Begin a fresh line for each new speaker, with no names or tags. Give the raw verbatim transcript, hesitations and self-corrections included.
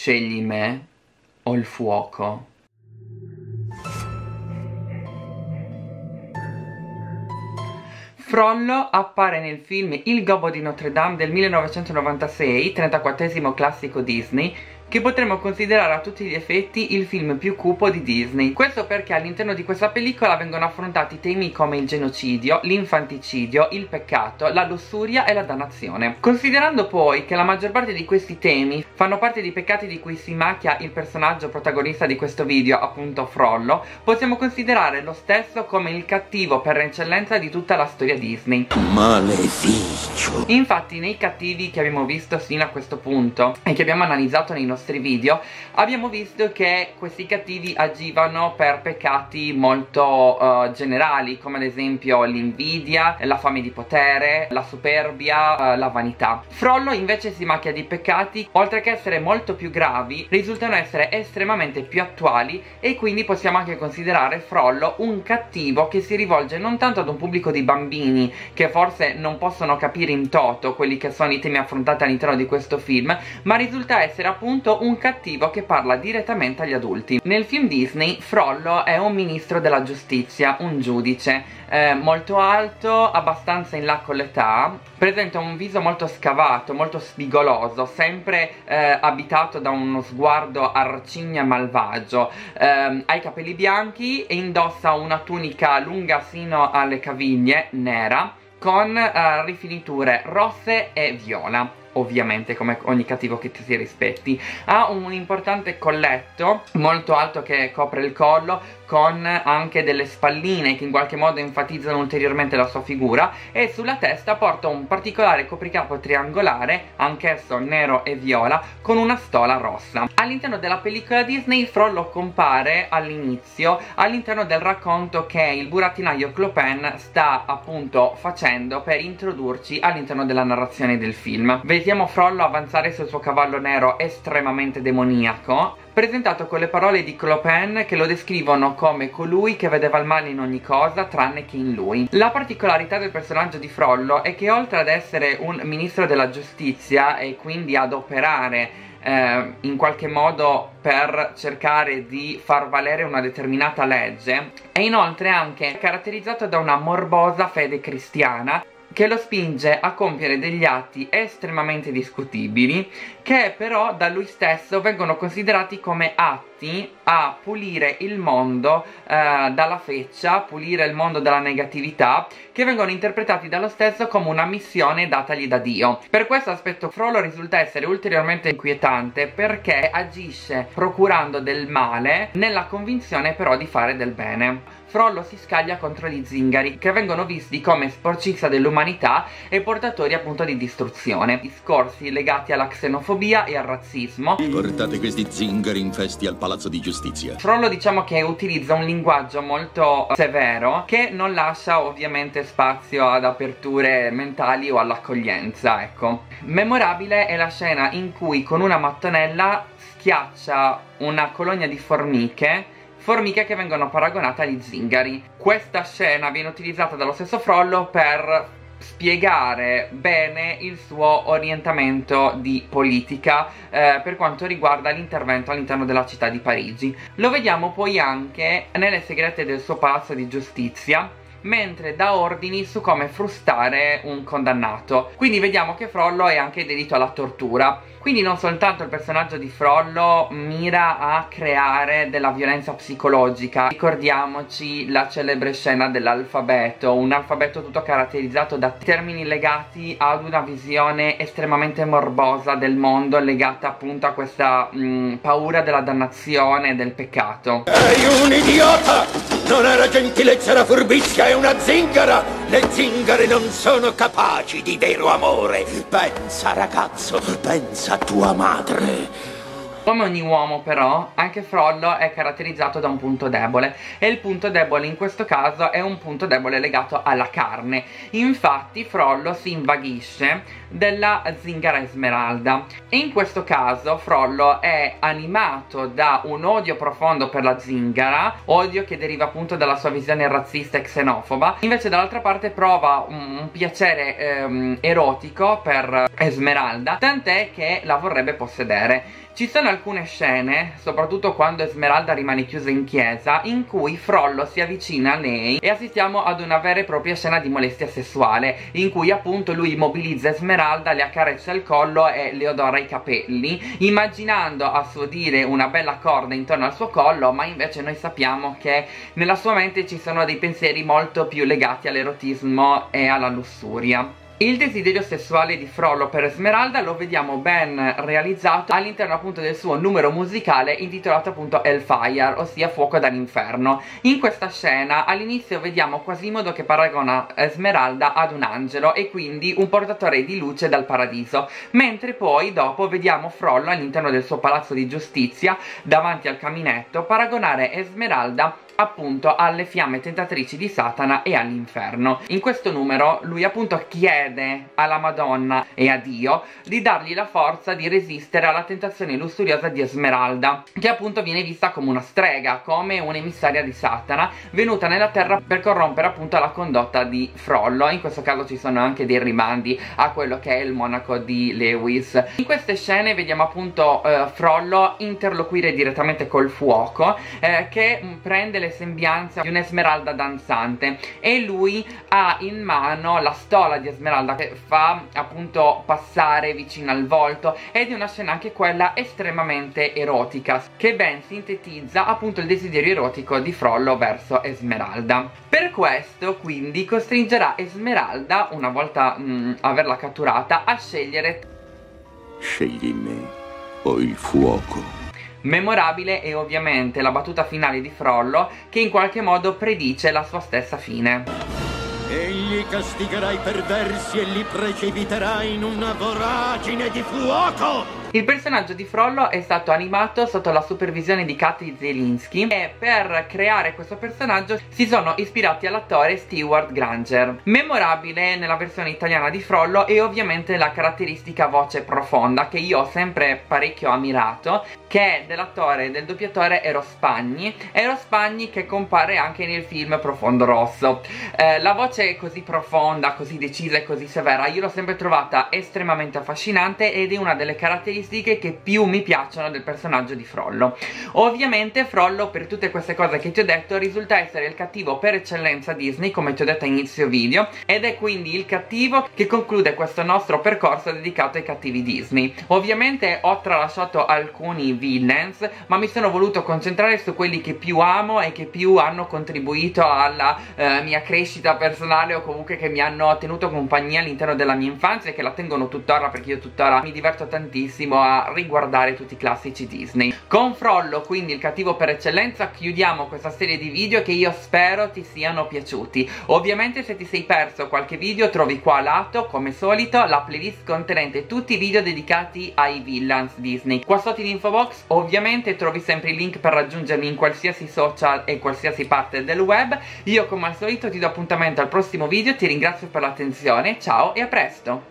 Scegli me o il fuoco. Frollo appare nel film Il gobbo di Notre Dame del millenovecentonovantasei, trentaquattresimo classico Disney, che potremmo considerare a tutti gli effetti il film più cupo di Disney. Questo perché all'interno di questa pellicola vengono affrontati temi come il genocidio, l'infanticidio, il peccato, la lussuria e la dannazione. Considerando poi che la maggior parte di questi temi fanno parte di peccati di cui si macchia il personaggio protagonista di questo video, appunto Frollo, possiamo considerare lo stesso come il cattivo per eccellenza di tutta la storia Disney. Maleficio. Infatti nei cattivi che abbiamo visto fino a questo punto e che abbiamo analizzato nei nostri video, abbiamo visto che questi cattivi agivano per peccati molto uh, generali, come ad esempio l'invidia, la fame di potere, la superbia, uh, la vanità. Frollo invece si macchia di peccati, oltre che essere molto più gravi, risultano essere estremamente più attuali, e quindi possiamo anche considerare Frollo un cattivo che si rivolge non tanto ad un pubblico di bambini che forse non possono capire in toto quelli che sono i temi affrontati all'interno di questo film, ma risulta essere appunto un cattivo che parla direttamente agli adulti. Nel film Disney Frollo è un ministro della giustizia, un giudice eh, molto alto, abbastanza in là con l'età, presenta un viso molto scavato, molto spigoloso, sempre eh, abitato da uno sguardo arcigno e malvagio, eh, ha i capelli bianchi e indossa una tunica lunga sino alle caviglie, nera, con eh, rifiniture rosse e viola. Ovviamente, come ogni cattivo che ti si rispetti. Ha un importante colletto molto alto che copre il collo, con anche delle spalline che in qualche modo enfatizzano ulteriormente la sua figura, e sulla testa porta un particolare copricapo triangolare, anch'esso nero e viola, con una stola rossa. All'interno della pellicola Disney Frollo compare all'inizio all'interno del racconto che il burattinaio Clopin sta appunto facendo per introdurci all'interno della narrazione del film. Vediamo Frollo avanzare sul suo cavallo nero estremamente demoniaco, presentato con le parole di Clopin che lo descrivono come colui che vedeva il male in ogni cosa tranne che in lui. La particolarità del personaggio di Frollo è che oltre ad essere un ministro della giustizia e quindi ad operare eh, in qualche modo per cercare di far valere una determinata legge, è inoltre anche caratterizzato da una morbosa fede cristiana che lo spinge a compiere degli atti estremamente discutibili, che però da lui stesso vengono considerati come atti a pulire il mondo eh, dalla feccia, pulire il mondo dalla negatività, che vengono interpretati dallo stesso come una missione datagli da Dio. Per questo aspetto Frollo risulta essere ulteriormente inquietante, perché agisce procurando del male nella convinzione però di fare del bene. Frollo si scaglia contro gli zingari, che vengono visti come sporcizia dell'umanità e portatori appunto di distruzione. Discorsi legati alla xenofobia e al razzismo.
Portate questi zingari infesti al palazzo di giustizia.
Frollo diciamo che utilizza un linguaggio molto severo, che non lascia ovviamente spazio ad aperture mentali o all'accoglienza, ecco. Memorabile è la scena in cui con una mattonella schiaccia una colonia di formiche, formiche che vengono paragonate agli zingari. Questa scena viene utilizzata dallo stesso Frollo per spiegare bene il suo orientamento di politica eh, per quanto riguarda l'intervento all'interno della città di Parigi. Lo vediamo poi anche nelle segrete del suo palazzo di giustizia, mentre dà ordini su come frustare un condannato. Quindi vediamo che Frollo è anche dedito alla tortura. Quindi non soltanto il personaggio di Frollo mira a creare della violenza psicologica. Ricordiamoci la celebre scena dell'alfabeto, un alfabeto tutto caratterizzato da termini legati ad una visione estremamente morbosa del mondo, legata appunto a questa mh, paura della dannazione e del peccato.
Sei un idiota! Non era gentilezza la furbizia, è una zingara! Le zingare non sono capaci di vero amore! Pensa, ragazzo, pensa a tua madre!
Come ogni uomo però, anche Frollo è caratterizzato da un punto debole, e il punto debole in questo caso è un punto debole legato alla carne. Infatti Frollo si invaghisce della zingara Esmeralda, e in questo caso Frollo è animato da un odio profondo per la zingara, odio che deriva appunto dalla sua visione razzista e xenofoba. Invece dall'altra parte prova un, un piacere ehm, erotico per Esmeralda, tant'è che la vorrebbe possedere. Ci sono alcune scene, soprattutto quando Esmeralda rimane chiusa in chiesa, in cui Frollo si avvicina a lei e assistiamo ad una vera e propria scena di molestia sessuale, in cui appunto lui immobilizza Esmeralda, le accarezza il collo e le odora i capelli, immaginando a suo dire una bella corda intorno al suo collo, ma invece noi sappiamo che nella sua mente ci sono dei pensieri molto più legati all'erotismo e alla lussuria. Il desiderio sessuale di Frollo per Esmeralda lo vediamo ben realizzato all'interno appunto del suo numero musicale intitolato appunto Hellfire, ossia Fuoco dall'inferno. In questa scena all'inizio vediamo Quasimodo che paragona Esmeralda ad un angelo e quindi un portatore di luce dal paradiso, mentre poi dopo vediamo Frollo all'interno del suo palazzo di giustizia davanti al caminetto paragonare Esmeralda appunto alle fiamme tentatrici di Satana e all'inferno. In questo numero lui appunto chiede alla Madonna e a Dio di dargli la forza di resistere alla tentazione lussuriosa di Esmeralda, che appunto viene vista come una strega, come un'emissaria di Satana venuta nella terra per corrompere appunto la condotta di Frollo. In questo caso ci sono anche dei rimandi a quello che è il monaco di Lewis. In queste scene vediamo appunto eh, Frollo interloquire direttamente col fuoco eh, che mh, prende le sembianze di un'Esmeralda danzante e lui ha in mano la stola di Esmeralda che fa appunto passare vicino al volto, ed è una scena anche quella estremamente erotica che ben sintetizza appunto il desiderio erotico di Frollo verso Esmeralda. Per questo quindi costringerà Esmeralda, una volta mh, averla catturata, a scegliere:
scegli me o il fuoco.
Memorabile è ovviamente la battuta finale di Frollo che in qualche modo predice la sua stessa fine.
Egli castigherà i perversi e li precipiterà in una voragine di fuoco.
Il personaggio di Frollo è stato animato sotto la supervisione di Katy Zielinski e per creare questo personaggio si sono ispirati all'attore Stewart Granger. Memorabile nella versione italiana di Frollo è ovviamente la caratteristica voce profonda che io ho sempre parecchio ammirato, che è dell'attore e del doppiatore Eros Spagni. Eros Spagni che compare anche nel film Profondo Rosso. Eh, la voce così profonda, così decisa e così severa io l'ho sempre trovata estremamente affascinante ed è una delle caratteristiche che più mi piacciono del personaggio di Frollo. Ovviamente Frollo, per tutte queste cose che ti ho detto, risulta essere il cattivo per eccellenza Disney, come ti ho detto a inizio video, ed è quindi il cattivo che conclude questo nostro percorso dedicato ai cattivi Disney. Ovviamente ho tralasciato alcuni villains, ma mi sono voluto concentrare su quelli che più amo e che più hanno contribuito alla eh, mia crescita personale, o comunque che mi hanno tenuto compagnia all'interno della mia infanzia e che la tengono tuttora, perché io tuttora mi diverto tantissimo a riguardare tutti i classici Disney. Con Frollo, quindi il cattivo per eccellenza, chiudiamo questa serie di video che io spero ti siano piaciuti. Ovviamente se ti sei perso qualche video trovi qua a lato, come solito, la playlist contenente tutti i video dedicati ai villains Disney. Qua sotto in info box ovviamente trovi sempre i link per raggiungermi in qualsiasi social e qualsiasi parte del web. Io come al solito ti do appuntamento al prossimo video, ti ringrazio per l'attenzione, ciao e a presto!